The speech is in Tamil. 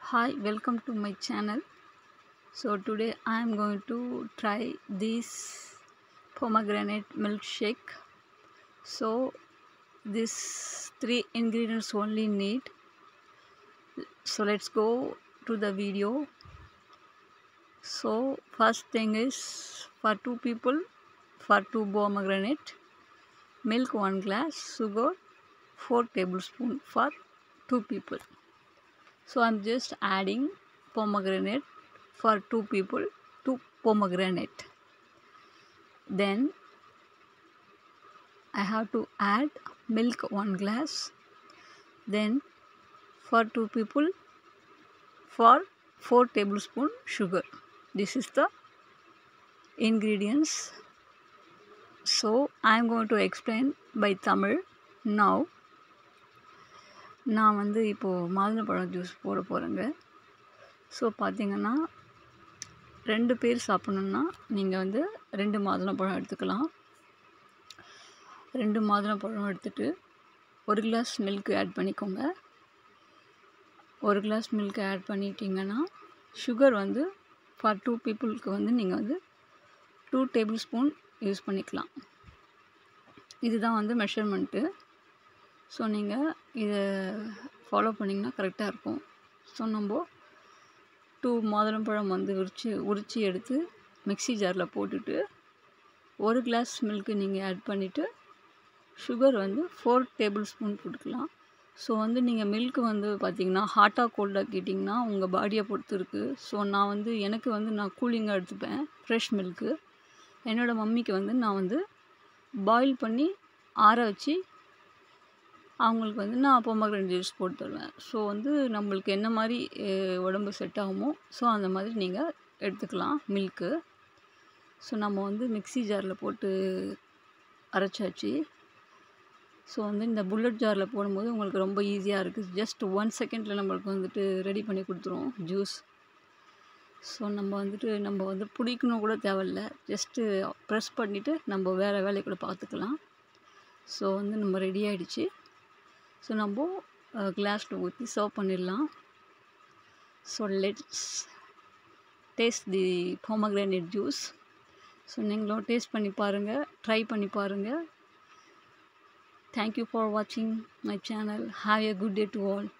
Hi, welcome to my channel. So today I am going to try this pomegranate milkshake. So these three ingredients only need. So let's go to the video. So first thing is for two people, for two pomegranate, milk 1 glass, sugar 4 tablespoons for two people. So I'm just adding pomegranate for two people, two pomegranate. Then I have to add milk 1 glass. Then for two people, for 4 tablespoons sugar. This is the ingredients. So I am going to explain by Tamil now. நான் வந்து இப்போது மாதுளம்பழம் ஜூஸ் போட போகிறேங்க. ஸோ பார்த்திங்கன்னா 2 பேர் சாப்பிட்ணுன்னா நீங்கள் வந்து 2 மாதுளம்பழம் எடுத்துக்கலாம். 2 மாதுளம்பழம் எடுத்துகிட்டு 1 கிளாஸ் மில்க் ஆட் பண்ணிக்கோங்க. 1 கிளாஸ் மில்க் ஆட் பண்ணிட்டீங்கன்னா சுகர் வந்து ஃபார் 2 பீப்புளுக்கு வந்து நீங்கள் வந்து 2 டேபிள் ஸ்பூன் யூஸ் பண்ணிக்கலாம். இதுதான் வந்து மெஷர்மெண்ட்டு. ஸோ நீங்கள் இதை ஃபாலோ பண்ணிங்கன்னா கரெக்டாக இருக்கும். ஸோ நம்ம 2 மாதுளம்பழம் வந்து உரித்து எடுத்து மிக்ஸி ஜாரில் போட்டுட்டு 1 கிளாஸ் மில்க்கு நீங்கள் ஆட் பண்ணிவிட்டு சுகர் வந்து 4 டேபிள் ஸ்பூன் போட்டுக்கலாம். ஸோ வந்து நீங்கள் மில்க்கு வந்து பார்த்திங்கன்னா ஹாட்டாக கோல்டாக கேட்டிங்கன்னா உங்கள் பாடியை பொறுத்து இருக்குது. ஸோ நான் வந்து எனக்கு வந்து நான் கூலிங்காக எடுத்துப்பேன் ஃப்ரெஷ் மில்க்கு. என்னோடய மம்மிக்கு வந்து நான் வந்து பாயில் பண்ணி ஆற வச்சு அவங்களுக்கு வந்து நான் பொமக்ரேனட் ஜூஸ் போட்டு தருவேன். ஸோ வந்து நம்மளுக்கு என்ன மாதிரி உடம்பு செட் ஆகுமோ ஸோ அந்த மாதிரி நீங்கள் எடுத்துக்கலாம் மில்க்கு. ஸோ நம்ம வந்து மிக்ஸி ஜாரில் போட்டு அரைச்சாச்சு. ஸோ வந்து இந்த புல்லட் ஜாரில் போடும்போது உங்களுக்கு ரொம்ப ஈஸியாக இருக்குது. ஜஸ்ட் 1 செகண்டில் நம்மளுக்கு வந்துட்டு ரெடி பண்ணி கொடுத்துரும் ஜூஸ். ஸோ நம்ம வந்து பிடிக்கணும் கூட தேவையில்ல. ஜஸ்ட்டு ப்ரெஸ் பண்ணிவிட்டு நம்ம வேறு வேலையை கூட பார்த்துக்கலாம். ஸோ வந்து நம்ம ரெடி ஆகிடுச்சு. ஸோ நம்ம கிளாஸில் ஊற்றி சர்வ் பண்ணிடலாம். So let's taste the pomegranate juice. So நீங்களும் டேஸ்ட் பண்ணி பாருங்கள், ட்ரை பண்ணி பாருங்கள். Thank you for watching my channel. Have a good day to all.